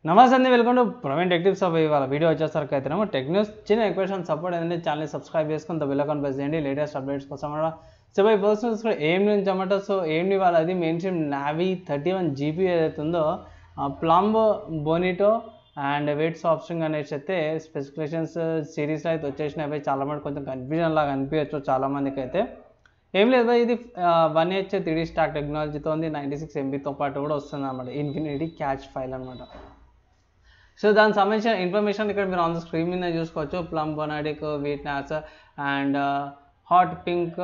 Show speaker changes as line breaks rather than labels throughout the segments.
నమస్తే అండి, welcome to Praveen tech tips. ఇవాళ వీడియో వచ్చేసరికి అయితేనేమో టెక్ న్యూస్ చిన్న ఎక్వేషన్ సపోర్ట్ ఏంటంటే ఛానల్ సబ్స్క్రైబ్ చేసుకుని బెల్ ఐకాన్ ప్రెస్ చేయండి లేటెస్ట్ అప్డేట్స్ కోసం అన్నమాట. సో బై పర్సనల్స్ కూడా ఏం నుంచి అన్నమాట. సో ఏంటి వాళ్ళది మెయిన్ స్ట్రీమ్ నావీ 31 GB ఏదైతే ఉందో plum bonito and weight soft string అనేసి అయితే స్పెసిఫికేషన్స్ సిరీస్లో అయితే వచ్చేసినాయి. చాలా మంది కొంచెం కన్ఫ్యూజన్ లాగా అనిపించచ్చు చాలామందికి అయితే. ఏం లేదు, ఇది 1H 3D స్టాక్ టెక్నాలజీతో ఉంది. 96 MBతో పాటు కూడా వస్తుంది అన్నమాట. ఇన్ఫినిటీ క్యాచ్ ఫైల్ అనమాట. సో దానికి సంబంధించిన ఇన్ఫర్మేషన్ ఇక్కడ మీరు ఆన్ ద స్క్రీన్ మీద చూసుకోవచ్చు. ప్లమ్ బొనాడిక్ wheat knots and hot pink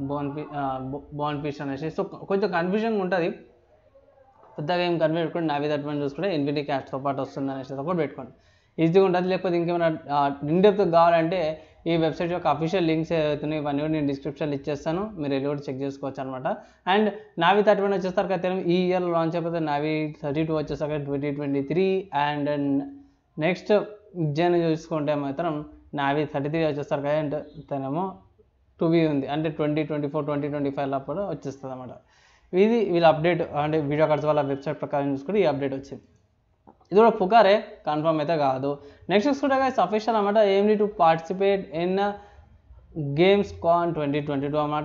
bone piece అనేసి. సో కొంచెం కన్ఫ్యూజన్ ఉంటుంది, పెద్దగా ఏం కన్ఫ్యూజ్ పెట్టుకోండి. నావీ 31 చూసుకుంటే ఇన్ఫినిటీ క్యాచ్తో పాటు వస్తుంది అనేసి ఒకటి పెట్టుకోండి, ఈజీగా ఉంటుంది. లేకపోతే ఇంకేమైనా ఇన్డెప్త్ కావాలంటే ఈ వెబ్సైట్ యొక్క అఫీషియల్ లింక్స్ ఏవైతున్నాయి ఇవన్నీ కూడా నేను డిస్క్రిప్షన్లో ఇచ్చేస్తాను, మీరు వెళ్ళి కూడా చెక్ చేసుకోవచ్చు అనమాట. అండ్ నావీ 31 వచ్చేసరికి అయితే ఈ ఇయర్లో లాంచ్ అయిపోతే నావీ 32 వచ్చేసరికి 2023 అండ్ నెక్స్ట్ జన్ చూసుకుంటే మాత్రం నావీ 33 వచ్చేసరికి అయితేనేమో 2V ఉంది, అంటే 2024 2025 అప్పుడు వచ్చేస్తుంది అనమాట. ఇది వీళ్ళ అప్డేట్, అంటే వీడియో కార్డ్స్ వాళ్ళ వెబ్సైట్ ప్రకారం చూసుకుంటే ఈ అప్డేట్ వచ్చింది. ఇది కూడా పుకారే, కన్ఫర్మ్ అయితే కాదు. నెక్స్ట్ చూసుకుంటే అఫీషియల్ అనమాట. ఏమిటి to participate in games con 2022 అనమాట.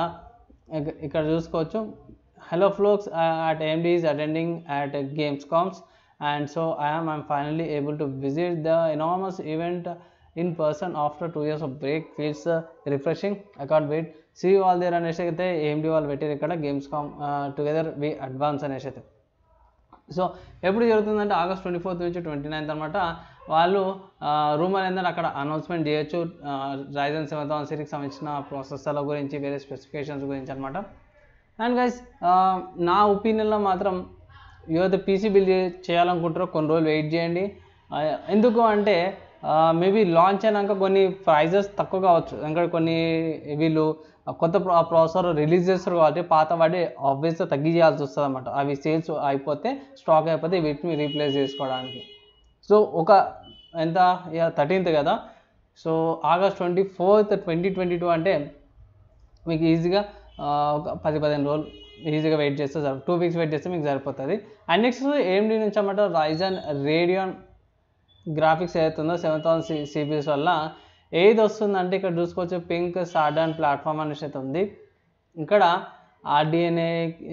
ఇక్కడ చూసుకోవచ్చు. Hello folks at AMD is attending at games coms and so I'm finally able to visit the enormous event in person after 2 years of break. Feels refreshing. I can't wait. See you all there అనేసి అయితే AMD వాళ్ళు పెట్టారు ఇక్కడ games com together we advance అనేసి అయితే. So ఎప్పుడు జరుగుతుందంటే August 24 నుంచి 29 అనమాట. వాళ్ళు రూమర్ ఏంటంటే అక్కడ అనౌన్స్మెంట్ చేయొచ్చు Ryzen 7000 సిరీస్కి సంబంధించిన ప్రాసెసర్ల గురించి, వేరే స్పెసిఫికేషన్స్ గురించి అనమాట. అండ్ గైస్ నా ఒపీనియన్లో మాత్రం ఎవరైతే పీసీ బిల్డ్ చేయాలనుకుంటారో కొన్ని రోజులు వెయిట్ చేయండి. ఎందుకు అంటే మేబీ లాంచ్ అయినాక కొన్ని ప్రైజెస్ తక్కువ కావచ్చు, ఎందుకంటే కొన్ని వీళ్ళు కొత్త ప్రాసెసర్ రిలీజ్ చేస్తారు కాబట్టి పాత వాటి ఆబ్వియస్గా తగ్గించాల్సి వస్తుంది అనమాట. అవి సేల్స్ అయిపోతే, స్టాక్ అయిపోతే వీటిని రీప్లేస్ చేసుకోవడానికి. సో ఎంత 13th కదా, సో August 24th 2022 అంటే మీకు ఈజీగా ఒక 10-15 రోజులు ఈజీగా వెయిట్ చేస్తే 2 weeks వెయిట్ చేస్తే మీకు సరిపోతుంది. అండ్ నెక్స్ట్ AMD నుంచి అన్నమాట Ryzen రేడియన్ గ్రాఫిక్స్ ఏదైతుందో 7000 CPUs వల్ల ఏది వస్తుందంటే ఇక్కడ చూసుకోవచ్చు పింక్ సార్డాన్ ప్లాట్ఫామ్ అనేసి అయితే ఉంది. ఇక్కడ RDNA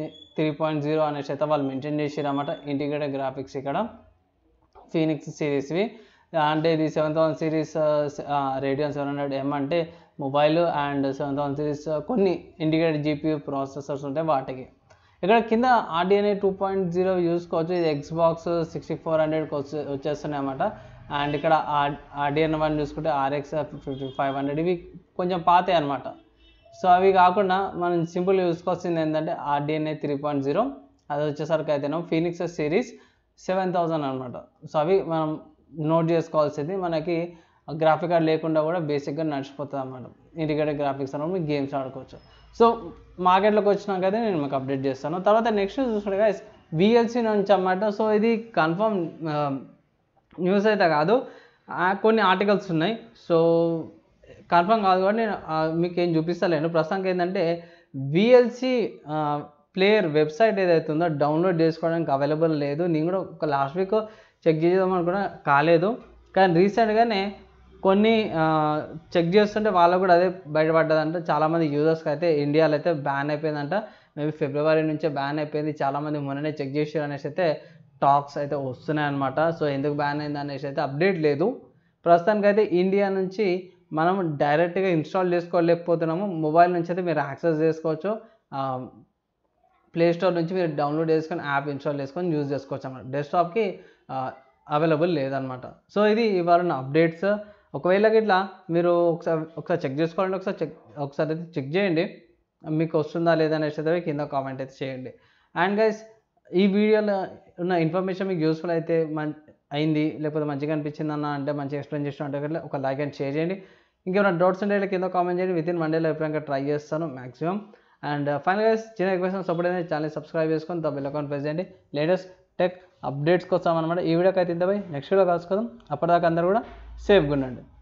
3.0 అనేసి అయితే వాళ్ళు మెన్షన్ చేసారు అన్నమాట. ఇంటిగ్రేటెడ్ గ్రాఫిక్స్ ఇక్కడ ఫీనిక్స్ సిరీస్వి, అంటే ఇది 7000 సిరీస్ రేడియన్ 700M అంటే మొబైల్, అండ్ 7000 సిరీస్ కొన్ని ఇంటిగ్రేటెడ్ GPU ప్రాసెసర్స్ ఉంటాయి వాటికి. ఇక్కడ కింద RDNA 2.0 చూసుకోవచ్చు. ఇది Xbox 6400కి వచ్చేస్తున్నాయి అన్నమాట. అండ్ ఇక్కడ RDNA 1 చూసుకుంటే RX 5500, ఇవి కొంచెం పాతే అనమాట. సో అవి కాకుండా మనం సింపుల్గా చూసుకోవాల్సింది ఏంటంటే RDNA 3.0 అది వచ్చేసరికి అయితేనేమో ఫీనిక్స్ సిరీస్ 7000 అనమాట. సో అవి మనం నోట్ చేసుకోవాల్సింది. మనకి గ్రాఫిక్ కార్డ్ లేకుండా కూడా బేసిక్గా నడిచిపోతుంది అన్నమాట. ఇంటిగ్రేటెడ్ గ్రాఫిక్స్ అన్నప్పుడు మీకు గేమ్స్ ఆడుకోవచ్చు. సో మార్కెట్లోకి వచ్చినాకైతే నేను మీకు అప్డేట్ చేస్తాను. తర్వాత నెక్స్ట్ చూసుకుంటే VLC నుంచి అన్నమాట. సో ఇది కన్ఫర్మ్ న్యూస్ అయితే కాదు, కొన్ని ఆర్టికల్స్ ఉన్నాయి. సో కన్ఫర్మ్ కాదు కాబట్టి నేను మీకు ఏం చూపిస్తలేను. ప్రస్తుతానికి ఏంటంటే VLC ప్లేయర్ వెబ్సైట్ ఏదైతే ఉందో డౌన్లోడ్ చేసుకోవడానికి అవైలబుల్ లేదు. నేను కూడా ఒక లాస్ట్ వీక్ చెక్ చేద్దాం అనుకున్నా, కాలేదు. కానీ రీసెంట్గానే కొన్ని చెక్ చేస్తుంటే వాళ్ళకు కూడా అదే బయటపడ్డదంట. చాలామంది యూజర్స్కి అయితే ఇండియాలో అయితే బ్యాన్ అయిపోయిందంట. మేబీ ఫిబ్రవరి నుంచే బ్యాన్ అయిపోయింది. చాలామంది మొన్ననే చెక్ చేసారు అనేసి అయితే టాక్స్ అయితే వస్తున్నాయి అనమాట. సో ఎందుకు బ్యాన్ అయింది అనేసి అయితే అప్డేట్ లేదు. ప్రస్తుతానికైతే ఇండియా నుంచి మనం డైరెక్ట్గా ఇన్స్టాల్ చేసుకోలేకపోతున్నాము. మొబైల్ నుంచి అయితే మీరు యాక్సెస్ చేసుకోవచ్చు. ప్లే స్టోర్ నుంచి మీరు డౌన్లోడ్ చేసుకొని యాప్ ఇన్స్టాల్ చేసుకొని యూజ్ చేసుకోవచ్చు అన్నమాట. డెస్క్టాప్కి అవైలబుల్ లేదనమాట. సో ఇది ఇవాళ నా అప్డేట్స్. ఒకవేళ ఇట్లా మీరు ఒకసారి చెక్ చేసుకోవాలంటే ఒకసారి అయితే చెక్ చేయండి, మీకు వస్తుందా లేదా అనేసి అయితే కింద కామెంట్ అయితే చేయండి. అండ్ గైస్ ఈ వీడియోలో ఉన్న ఇన్ఫర్మేషన్ మీకు యూస్ఫుల్ అయితే అయింది, లేకపోతే మంచిగా అనిపించింది అన్న అంటే మంచిగా ఎక్స్ప్లెయిన్ చేసిన అంటే ఒక లైక్ అండ్ షేర్ చేయండి. ఇంకేమైనా డౌట్స్ ఉంటే కింద కామెంట్ చేయండి. వితిన్ 1 డేలో ఎప్పుడైనా ట్రై చేస్తాను మ్యాక్సిమం. అండ్ ఫైనల్ గైస్ చిన్న రిక్వెస్ట్ సపోర్ట్ అయితే ఛానల్ సబ్స్క్రైబ్ చేసుకొని బెల్ ఐకాన్ ప్రెస్ చేయండి లేటెస్ట్ టెక్ అప్డేట్స్ కోసం అనమాట. ఈ వీడియోకి అయితే ఇంత నెక్స్ట్ వీడియో కలుసుకుందాం. అప్పటిదాకా అందరూ కూడా సేఫ్గా ఉండండి.